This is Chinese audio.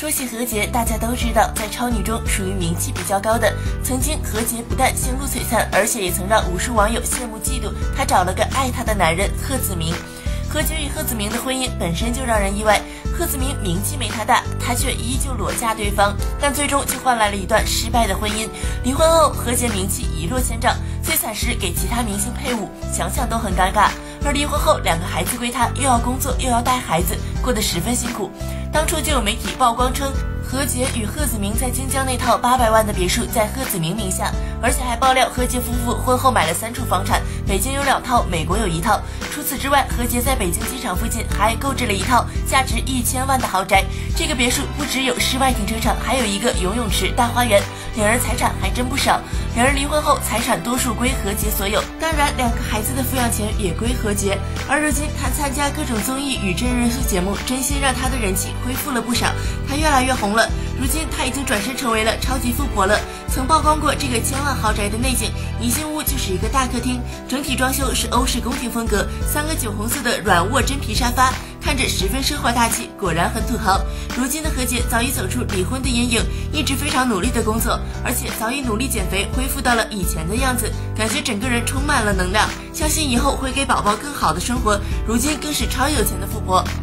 说起何洁，大家都知道，在超女中属于名气比较高的。曾经何洁不但星路璀璨，而且也曾让无数网友羡慕嫉妒。她找了个爱她的男人贺子铭。何洁与贺子铭的婚姻本身就让人意外，贺子铭名气没她大，她却依旧裸嫁对方，但最终却换来了一段失败的婚姻。离婚后，何洁名气一落千丈，最惨时给其他明星配舞，想想都很尴尬。而离婚后，2个孩子归她，又要工作又要带孩子，过得十分辛苦。当初就有媒体曝光称，何洁与贺子铭在京江那套800万的别墅在贺子铭名下，而且还爆料何洁夫妇婚后买了3处房产，北京有2套，美国有1套。除此之外，何洁在北京机场附近还购置了一套价值1000万的豪宅。这个别墅不只有室外停车场，还有一个游泳池、大花园。两人财产还真不少。两人离婚后，财产多数归何洁所有，当然2个孩子的抚养权也归何洁。而如今她参加各种综艺与真人秀节目，真心让她的人气恢复了不少，她越来越红了。如今她已经转身成为了超级富婆了。曾曝光过这个1000万豪宅的内景，一进屋就是一个大客厅，整体装修是欧式宫廷风格，3个酒红色的软卧真皮沙发，看着十分奢华大气，果然很土豪。如今的何洁早已走出离婚的阴影，一直非常努力的工作，而且早已努力减肥，恢复到了以前的样子，感觉整个人充满了能量，相信以后会给宝宝更好的生活。如今更是超有钱的富婆。